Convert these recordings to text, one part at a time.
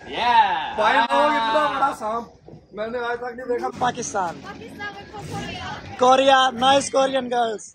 भाई लोग इतना बड़ा सांप मैंने आज तक नहीं देखा। Pakistan Korea nice Korean girls.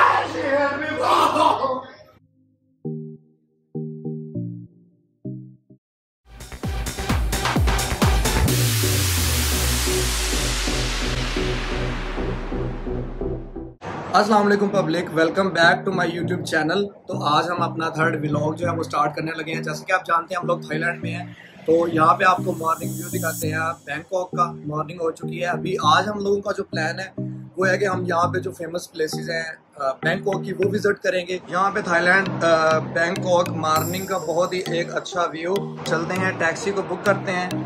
अस्सलाम वालेकुम public, welcome back to my YouTube channel. तो आज हम अपना थर्ड व्लॉग जो है वो स्टार्ट करने लगे हैं। जैसे कि आप जानते हैं हम लोग थाईलैंड में हैं, तो यहाँ पे आपको मॉर्निंग व्यू दिखाते हैं। बैंकॉक का मॉर्निंग हो चुकी है अभी। आज हम लोगों का जो प्लान है वो है कि हम यहाँ पे जो फेमस प्लेसेस हैं बैंकॉक की वो विजिट करेंगे। यहाँ पे थाईलैंड बैंकॉक मॉर्निंग का बहुत ही एक अच्छा व्यू। चलते हैं, टैक्सी को बुक करते हैं।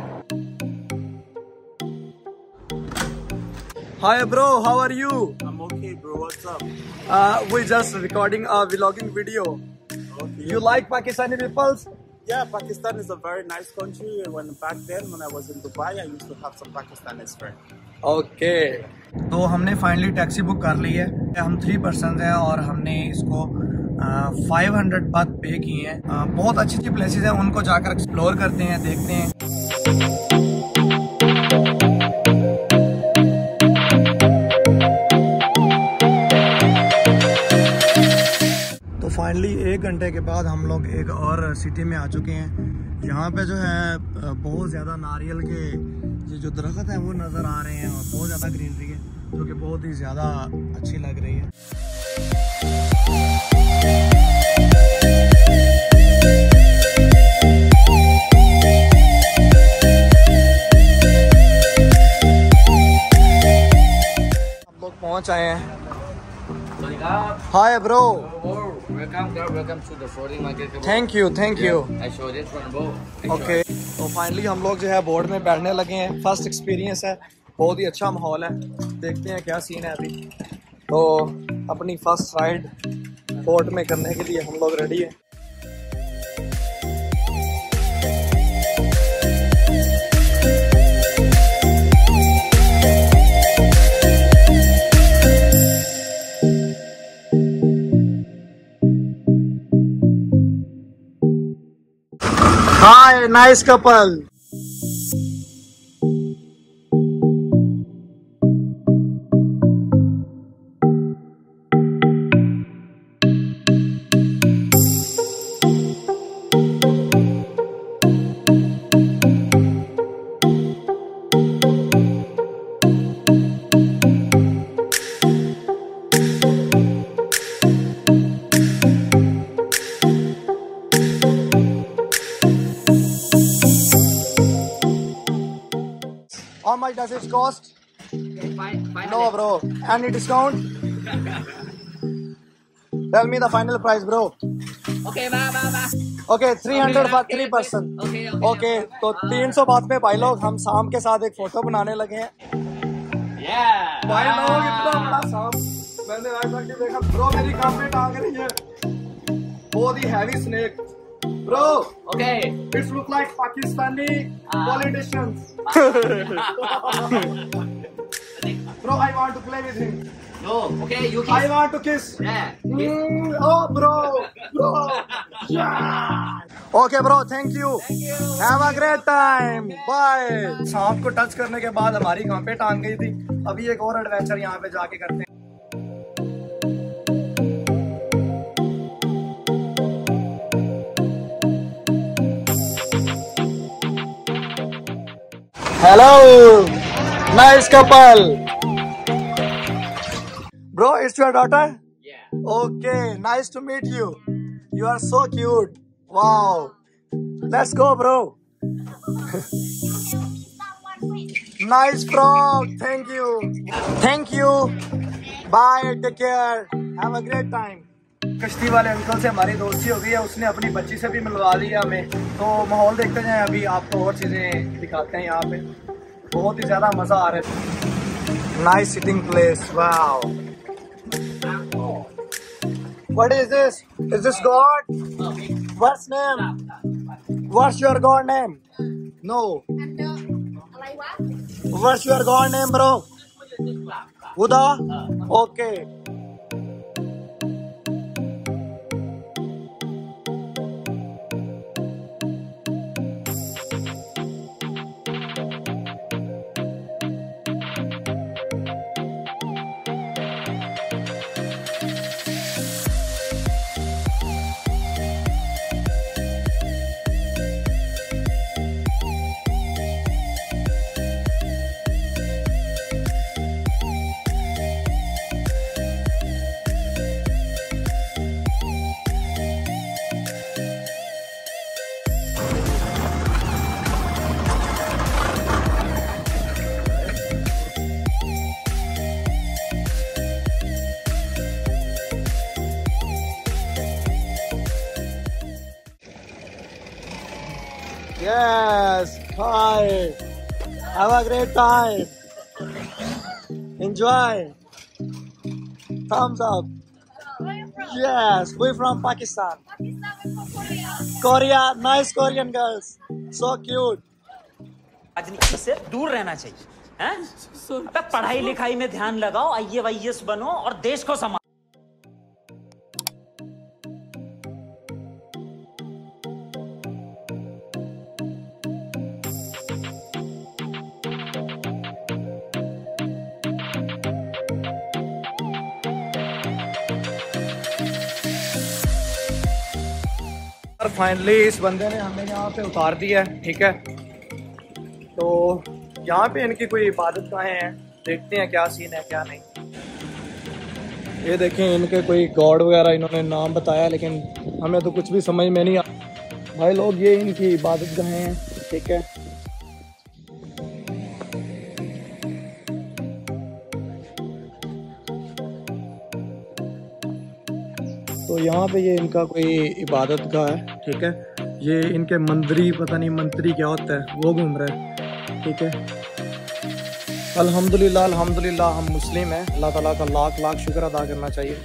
Hi bro, how are you? I'm okay, bro. What's up? We just recording a vlogging video. Okay. You like Pakistani peoples? Yeah, Pakistan is a very nice country. When back then, when I was in Dubai, I used to have some Pakistanis friends. Okay. तो हमने finally taxi book कर ली है। हम 3 person हैं और हमने इसको 500 बात पे किए हैं। बहुत अच्छी अच्छी प्लेसेस हैं, उनको जाकर एक्सप्लोर करते हैं, देखते हैं। फाइनली 1 घंटे के बाद हम लोग एक और सिटी में आ चुके हैं। यहाँ पे जो है बहुत ज़्यादा नारियल के ये जो दरख्त हैं वो नज़र आ रहे हैं और बहुत ज़्यादा ग्रीनरी है जो कि बहुत ही ज़्यादा अच्छी लग रही है। हम लोग पहुँच आए हैं। Hi bro. Welcome to the floating market. Thank you. I showed it from boat. Okay. तो फाइनली हम लोग जो है बोर्ड में बैठने लगे हैं। फर्स्ट एक्सपीरियंस है, बहुत ही अच्छा माहौल है। देखते हैं क्या सीन है अभी। तो अपनी फर्स्ट राइड बोट में करने के लिए हम लोग रेडी हैं। Hi, nice couple. How much does it cost? No bro. Any discount? Tell me the final price bro. Okay, ba. Okay, 300 बात 3 person. Okay, तो 300 बात में भाई लोग हम शाम के साथ एक फोटो बनाने लगे हैं। भाई लोग इतना बड़ा सांप मैंने आज तक नहीं देखा। ब्रो मेरी काम में टांग रही है, बहुत ही heavy snake. Bro, Okay. it look like Pakistani politicians. Bro, I want to play with him. No. Okay, you I kiss. want to kiss. Yeah. Oh, bro. Yeah. Okay, bro. Thank you. Have a great time. Bye. सांप को touch करने के बाद हमारी कहाँ पे टांग गई थी। अभी एक और एडवेंचर यहाँ पे जाके करते हैं। Hello, nice couple. Bro, it's your daughter? Yeah. Okay, nice to meet you. You are so cute. Wow. Let's go, bro. Nice frog. Thank you. Thank you. Bye. Take care. Have a great time. कश्ती वाले uncle से हमारी दोस्ती हो गई है, उसने अपनी बच्ची से भी मिलवा लिया हमें। तो माहौल देखते हैं, अभी आपको और चीज़ें दिखाते हैं। यहाँ पे बहुत ही ज़्यादा मज़ा आ रहा है। Nice sitting place, wow. What is this? Is this God? What's name? What's your God name? No. What's your God name, bro? Buddha? Okay. Yes. Hi. Have a great time. Enjoy. Thumbs up. Yes. We're from Pakistan. Korea. Nice Korean girls. So cute. राजनीति से दूर रहना चाहिए हैं? अबे पढ़ाई लिखाई में ध्यान लगाओ, IAS बनो और देश को संभालो। फाइनली इस बंदे ने हमें यहाँ पे उतार दिया है, ठीक है। तो यहाँ पे इनकी कोई इबादत गाहें हैं, देखते हैं क्या सीन है क्या नहीं। ये देखें इनके कोई गॉड वगैरह इन्होंने नाम बताया, लेकिन हमें तो कुछ भी समझ में नहीं आ भाई लोग। ये इनकी इबादत गाहें हैं, ठीक है। तो यहाँ पे ये इनका कोई इबादत गाह है, ठीक है। ये इनके मंत्री, पता नहीं मंत्री क्या होता है, वो घूम रहे हैं, ठीक है। अल्हम्दुलिल्लाह अल्हम्दुलिल्लाह हम मुस्लिम हैं, अल्लाह ताला का लाख लाख शुक्र अदा करना चाहिए।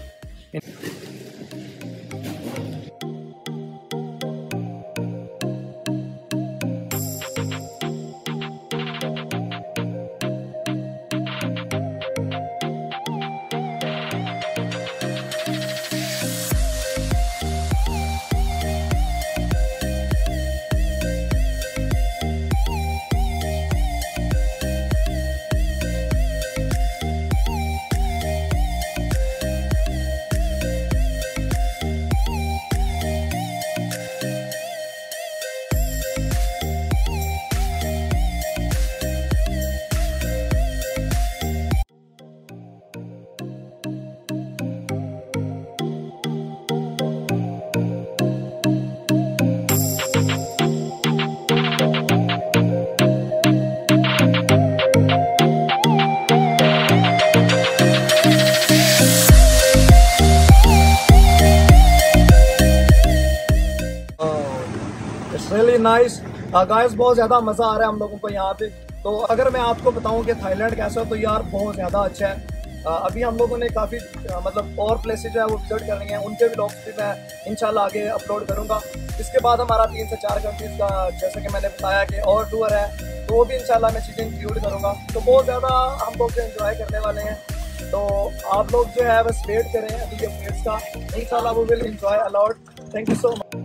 रियली नाइस गाइस, बहुत ज़्यादा मज़ा आ रहा है हम लोगों को यहाँ पे। तो अगर मैं आपको बताऊँ कि थाईलैंड कैसा है, तो यार बहुत ज़्यादा अच्छा है। अभी हम लोगों ने काफ़ी मतलब और प्लेसेज जो है वो विजिट करनी है, उनके व्लॉग्स भी मैं इंशाल्लाह आगे अपलोड करूँगा। इसके बाद हमारा 3 से 4 कंट्रीज़ का, जैसे कि मैंने बताया कि और टूर है, तो वो भी इंशाल्लाह मैं चीज़ें इंक्लूड करूँगा। तो बहुत ज़्यादा हम लोग जो एंजॉय करने वाले हैं। तो आप लोग जो है बस वेट करें अभी अपडेट्स का, इंशाल्लाह वो will enjoy a lot. Thank you so much.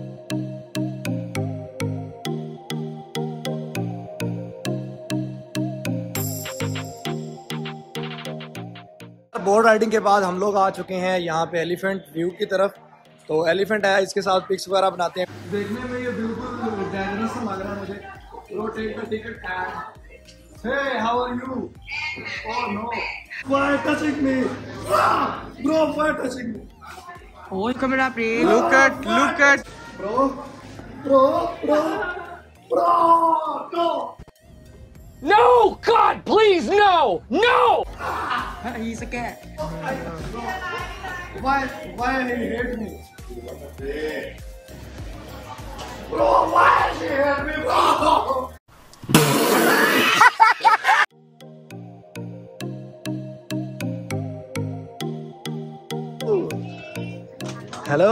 Boat riding के बाद हम लोग आ चुके हैं यहाँ पे एलिफेंट व्यू की तरफ। तो एलिफेंट है, इसके साथ पिक्स वगैरह बनाते हैं। देखने में ये बिल्कुल डेंजरस लग रहा है मुझे। Bro take the ticket and hey how are you? Oh no, why touching me? Bro why touching me? Oh, camera please. Look at. Bro, no. No! God, please, no! No! He's a cat. Why he hate me? Bro, why he hate me, bro? Hello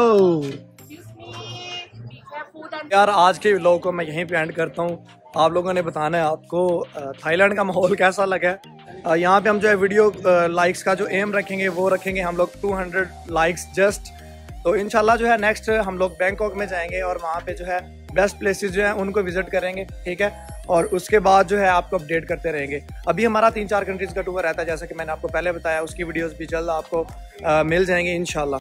यार, आज के vlog को मैं यहीं पे and करता हूँ। आप लोगों ने बताना है आपको थाईलैंड का माहौल कैसा लगा है। यहाँ पे हम जो है वीडियो लाइक्स का जो एम रखेंगे वो रखेंगे हम लोग 200 लाइक्स जस्ट। तो इंशाल्लाह जो है नेक्स्ट हम लोग बैंकॉक में जाएंगे और वहाँ पे जो है बेस्ट प्लेसेस जो हैं उनको विजिट करेंगे, ठीक है। और उसके बाद जो है आपको अपडेट करते रहेंगे। अभी हमारा 3-4 कंट्रीज़ का टूर रहता है, जैसा कि मैंने आपको पहले बताया। उसकी वीडियोस भी जल्द आपको मिल जाएंगे इंशाल्लाह।